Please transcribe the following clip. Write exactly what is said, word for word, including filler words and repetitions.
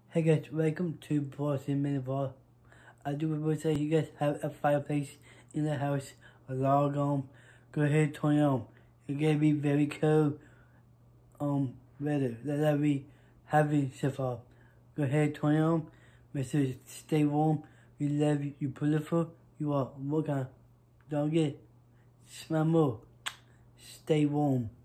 Hey guys, welcome to Boston Minibar. I do want to say you guys have a fireplace in the house, a log on. Go ahead, turn it on. It's gonna be very cold um weather that we having so far. Go ahead, turn it on. Make sure you stay warm. You love you beautiful. You are welcome. Don't get smell more. Stay warm.